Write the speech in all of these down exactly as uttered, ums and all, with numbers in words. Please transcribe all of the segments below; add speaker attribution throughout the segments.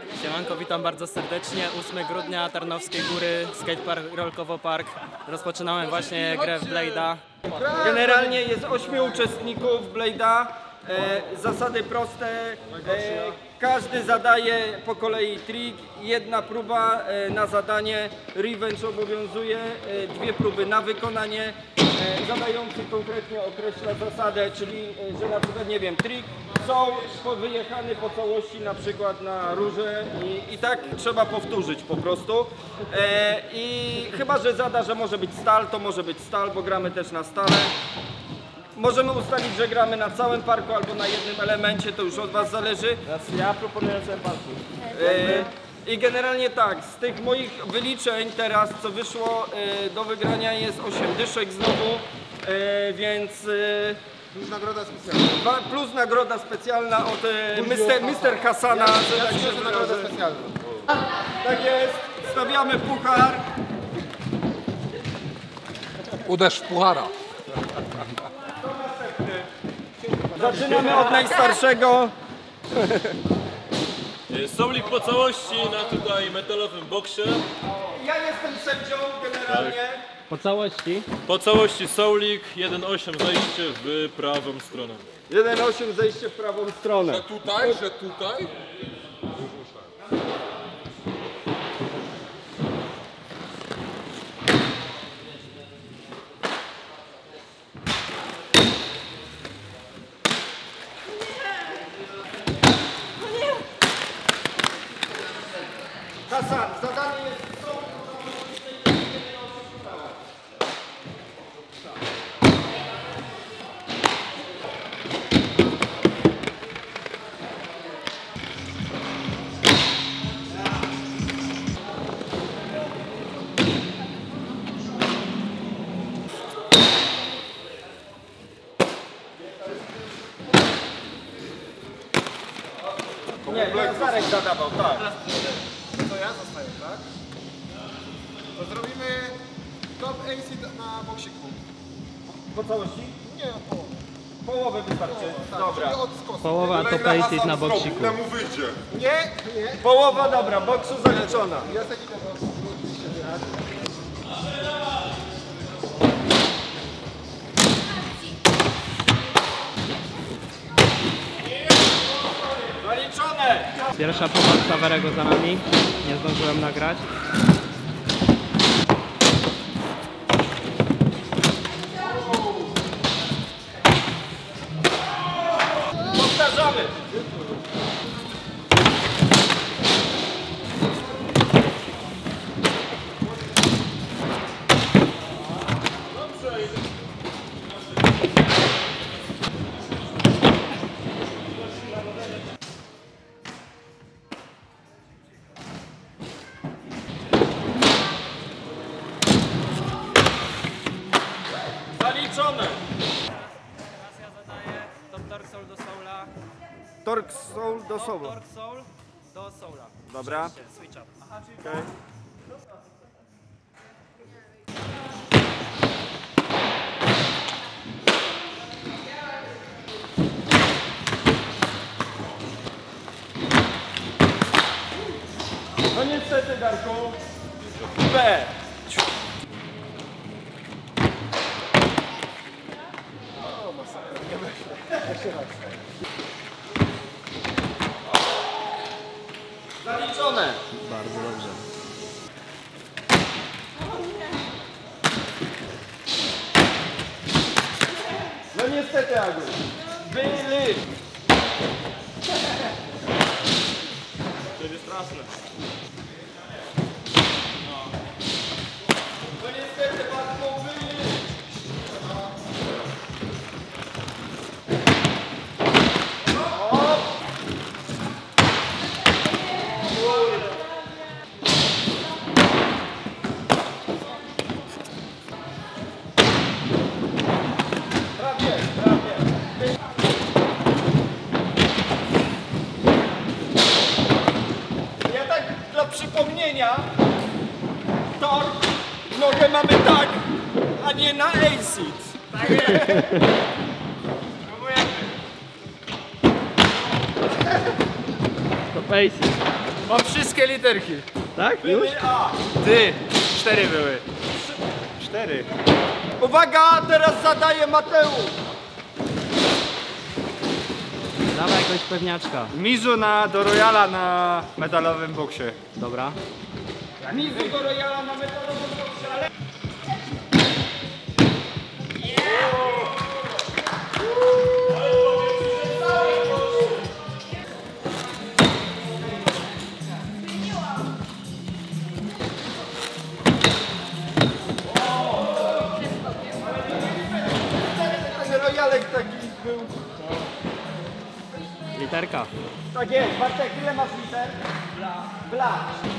Speaker 1: Siemanko, witam bardzo serdecznie. ósmego grudnia, Tarnowskie Góry, skatepark Rolkowo Park. Rozpoczynamy właśnie grę w Blade'a.
Speaker 2: Generalnie jest ośmiu uczestników Blade'a. E, zasady proste. E, każdy zadaje po kolei trik. Jedna próba e, na zadanie. Revenge obowiązuje. E, dwie próby na wykonanie. E, zadający konkretnie określa zasadę, czyli e, że na przykład, nie wiem, trik są wyjechany po całości na przykład na róże i, i tak trzeba powtórzyć po prostu. E, I chyba, że zada, że może być stal, to może być stal, bo gramy też na stale. Możemy ustalić, że gramy na całym parku albo na jednym elemencie, to już od Was zależy.
Speaker 1: Ja proponuję całym parku.
Speaker 2: E, I generalnie tak, z tych moich wyliczeń teraz, co wyszło e, do wygrania jest osiem dyszek znowu, e, więc... E,
Speaker 3: Plus nagroda specjalna.
Speaker 2: Plus nagroda specjalna od e, mister mister Hasana.
Speaker 3: Ja,
Speaker 2: że
Speaker 3: ja
Speaker 2: tak się
Speaker 3: przyniosę nagrodę
Speaker 2: wyrażę.
Speaker 3: specjalną.
Speaker 2: Tak jest, stawiamy puchar.
Speaker 4: Uderz w puchara.
Speaker 2: Zaczynamy od najstarszego.
Speaker 5: Soulik po całości na tutaj metalowym boksie.
Speaker 2: Ja jestem sędzią generalnie.
Speaker 1: Po całości.
Speaker 5: Po całości Soulik, jeden osiem zejście w prawą stronę.
Speaker 2: jeden osiem zejście w prawą stronę.
Speaker 4: Że tutaj, że tutaj.
Speaker 2: Hasan, zadanie jest są. Nie, Zarek zadawał, tak.
Speaker 3: To ja zostaję, tak? To zrobimy top acid na boksiku.
Speaker 2: Po całości?
Speaker 3: Nie, połowę.
Speaker 2: Połowę wystarczy.
Speaker 3: Tak,
Speaker 2: Dobra.
Speaker 3: czyli od skosu.
Speaker 1: Połowa to pacet na boksiku.
Speaker 4: mu wyjdzie.
Speaker 3: Nie, nie.
Speaker 2: Połowa, dobra, boksu zaliczona.
Speaker 3: Ja taki tego.
Speaker 2: Zaliczone!
Speaker 1: Pierwsza próba Saverego za nami. Nie zdążyłem nagrać.
Speaker 2: Powtarzamy! Zaliczone!
Speaker 1: Teraz ja zadaję top torque soul do soula.
Speaker 2: Torque soul do soul.
Speaker 1: Torque soul do soula.
Speaker 2: Dobra.
Speaker 1: Switch up.
Speaker 2: Okay. No niestety, Darku. B. Zaliczone.
Speaker 1: Bardzo dobrze.
Speaker 2: No niestety, Agu. Byli.
Speaker 5: To jest straszne.
Speaker 2: No niestety, Bartku, byli. Prawie, prawie. Ja tak dla przypomnienia, tor, nogę mamy tak, a nie na acid. Tak jest.
Speaker 1: To pacet.
Speaker 3: Mam wszystkie literki.
Speaker 1: Tak? Już?
Speaker 3: Ty, cztery były. Cztery.
Speaker 2: Uwaga, teraz zadaje Mateusz.
Speaker 1: Dawaj jakąś pewniaczka.
Speaker 3: Mizu na, do Royala na metalowym boksie.
Speaker 1: Dobra.
Speaker 2: Mizu do Royala na metalowym boksie, ale... Ten Royalek taki był.
Speaker 1: Literka.
Speaker 2: Tak jest, Bartek, ile masz liter? Bla. Bla.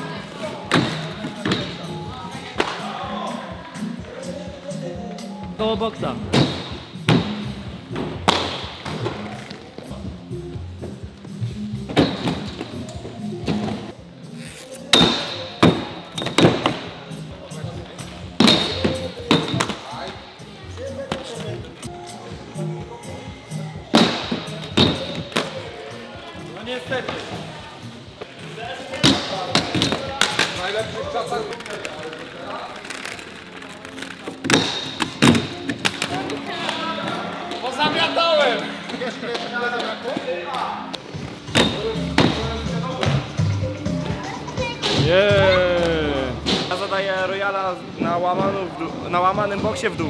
Speaker 1: Koło boksa.
Speaker 2: No niestety.
Speaker 4: Najlepszych czasach.
Speaker 3: Pozamiatałem!
Speaker 1: Yeah.
Speaker 3: Ja zadaję Royala na, łamanu w dół, na łamanym boksie w dół.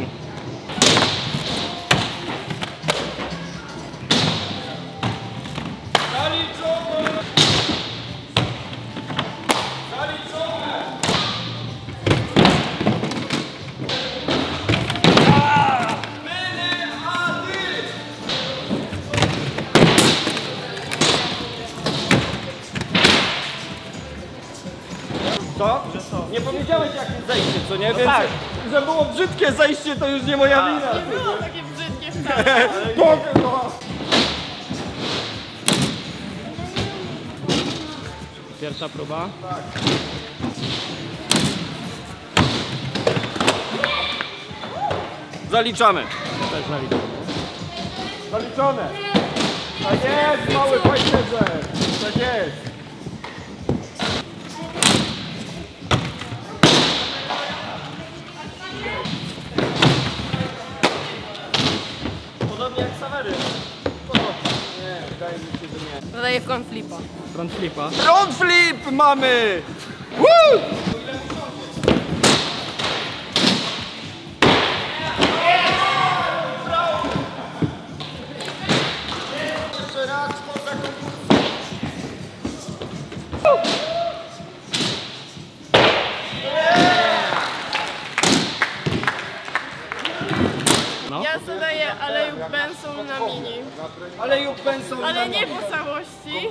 Speaker 2: Zaliczone! Zaliczone! Myny Ady! Co? Nie powiedziałeś jakie zejście, co nie? Więc,
Speaker 3: tak.
Speaker 2: że było brzydkie zejście, to już nie moja wina.
Speaker 6: Nie było takie brzydkie wcale.
Speaker 2: Boże, no.
Speaker 1: Pierwsza próba.
Speaker 2: Zaliczamy.
Speaker 1: Też zaliczam.
Speaker 2: Zaliczone. Tak jest, mały fajterze. Tak jest. Podobnie jak Sawery. Nie, wydaje mi się, że nie.
Speaker 6: Zadaję front flipa.
Speaker 1: Front flipa.
Speaker 2: Front flip mamy! Woo! Jeszcze raz poza konkursem.
Speaker 1: No.
Speaker 6: Ja zadaję Alejub Benson na mini.
Speaker 2: Ale już pensą.
Speaker 6: Ale nie po całości.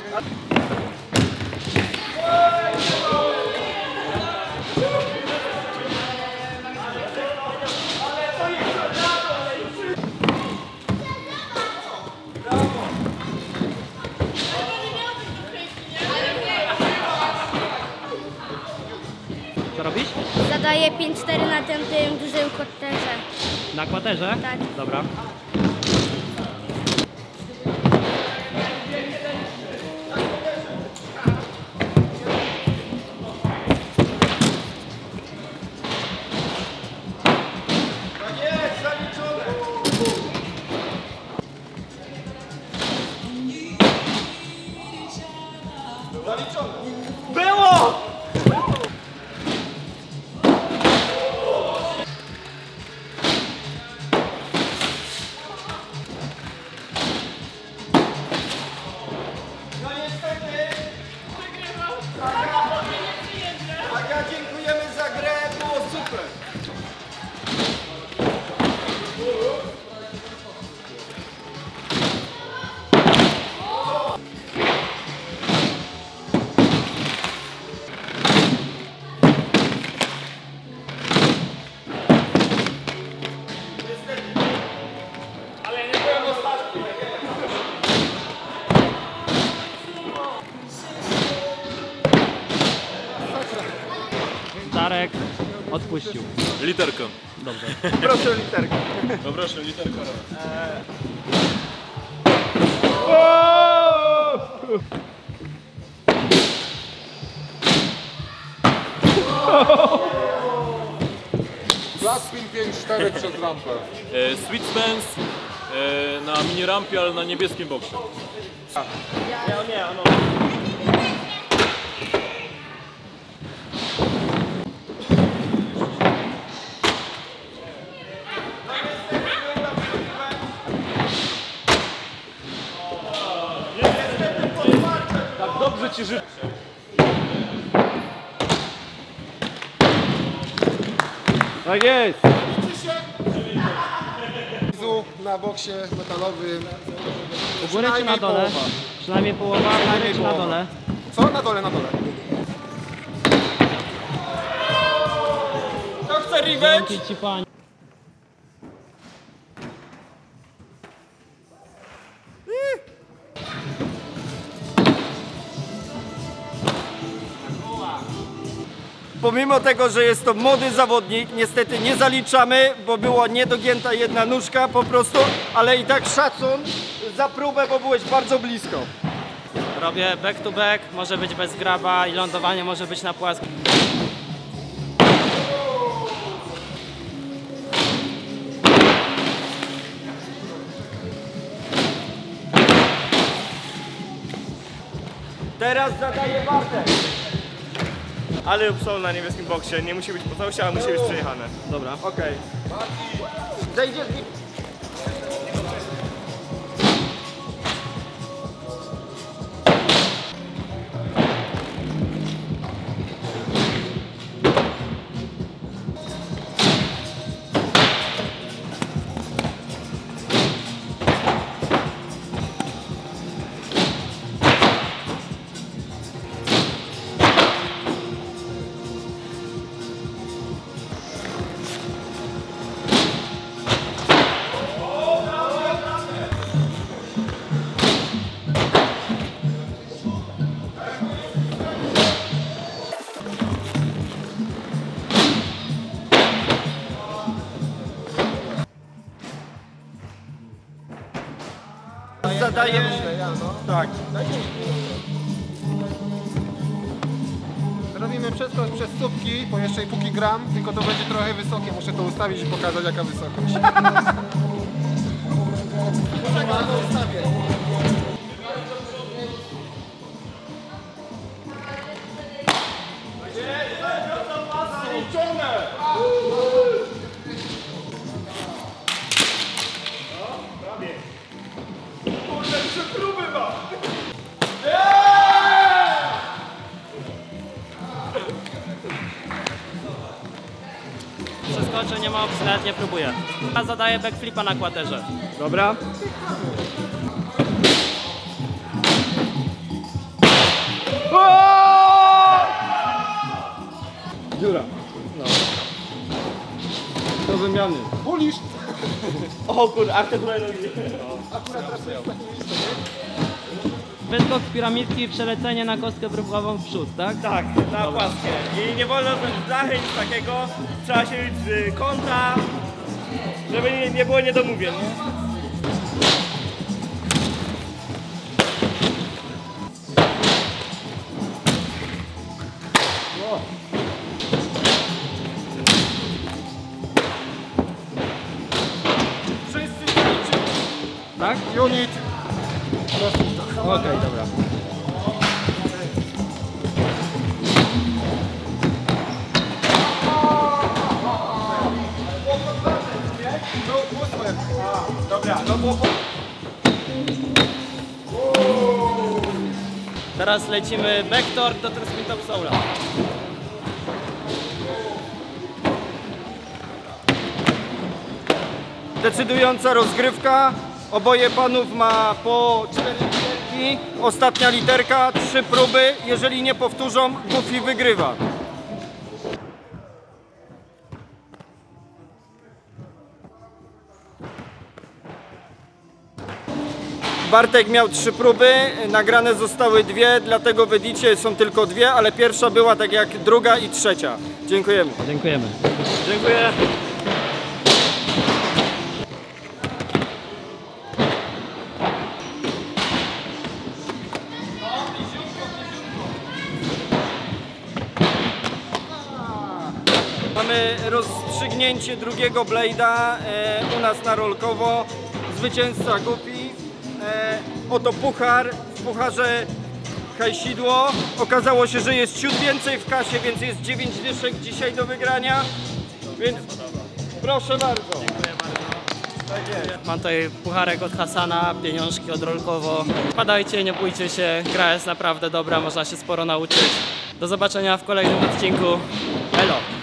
Speaker 1: Co robisz?
Speaker 7: Zadaję pięć cztery na tym, tym dużym koterze.
Speaker 1: Na kwaterze?
Speaker 7: Tak.
Speaker 1: Dobra.
Speaker 2: Tak jest, zaliczone. Zaliczone. Było! No niestety. Aga, dziękujemy za grę, było super.
Speaker 1: Darek odpuścił.
Speaker 5: Literkę.
Speaker 1: Dobrze.
Speaker 2: Proszę literkę.
Speaker 5: No proszę, literka.
Speaker 4: Flatspin pięć cztery przez rampę.
Speaker 5: E, Sweet Stance e, na mini rampie, ale na niebieskim boksie. Tak dobrze ci życzę.
Speaker 2: Tak jest!
Speaker 3: Na boksie metalowym.
Speaker 1: U góry czy na dole?
Speaker 3: Połowa.
Speaker 1: Przynajmniej połowa, u góry czy na dole?
Speaker 3: Co? Na dole, na dole.
Speaker 2: Kto chce revenge?
Speaker 1: Dzięki ci pani.
Speaker 2: Pomimo tego, że jest to młody zawodnik, niestety nie zaliczamy, bo była niedogięta jedna nóżka po prostu, ale i tak szacun za próbę, bo byłeś bardzo blisko.
Speaker 1: Robię back to back, może być bez graba i lądowanie może być na płaskim.
Speaker 2: Teraz zadaje Bartek.
Speaker 8: Ale są na niebieskim boksie, nie musi być po całości, ale musi być przejechane.
Speaker 1: Dobra.
Speaker 2: Okej. Zejdzie z nim. Zadaje. Tak.
Speaker 3: Robimy przeskok przez słupki, po jeszcze i póki gram, tylko to będzie trochę wysokie. Muszę to ustawić i pokazać jaka wysokość. Czekaj, to ustawię.
Speaker 1: Przeskoczę, nie ma opcji, nawet nie próbuję. Ja zadaję backflipa na kłaterze.
Speaker 2: Dobra. Dziura. No. Do wymiany.
Speaker 3: Bulisz!
Speaker 8: O kurde, a te tutaj nogi.
Speaker 1: Wyskok z piramidki i przelecenie na kostkę próbową w przód, tak?
Speaker 8: Tak, na płaskie. I nie wolno blachy, nic takiego. Trzeba się mieć z kąta, żeby nie, nie było niedomówień. Nie?
Speaker 2: Wszyscy zaliczyli.
Speaker 1: Tak?
Speaker 3: Unit.
Speaker 2: Okej, dobra.
Speaker 3: No, ósmy.
Speaker 2: Dobra, no bo...
Speaker 1: Teraz lecimy backtorque do Spin Top Soula.
Speaker 2: Decydująca rozgrywka. Oboje panów ma po cztery literki. Ostatnia literka, trzy próby. Jeżeli nie powtórzą, Goofy wygrywa. Bartek miał trzy próby, nagrane zostały dwie, dlatego w edicie są tylko dwie, ale pierwsza była tak jak druga i trzecia. Dziękujemy.
Speaker 1: Dziękujemy.
Speaker 8: Dziękuję.
Speaker 2: Mamy rozstrzygnięcie drugiego Blade'a e, u nas na Rolkowo. Zwycięzca Gupi. E, oto puchar. W pucharze hajsidło. Okazało się, że jest ciut więcej w kasie, więc jest dziewięć dyszek dzisiaj do wygrania. Więc proszę bardzo.
Speaker 1: Mam tutaj pucharek od Hasana, pieniążki od Rolkowo. Wpadajcie, nie bójcie się, gra jest naprawdę dobra, można się sporo nauczyć. Do zobaczenia w kolejnym odcinku. Elo!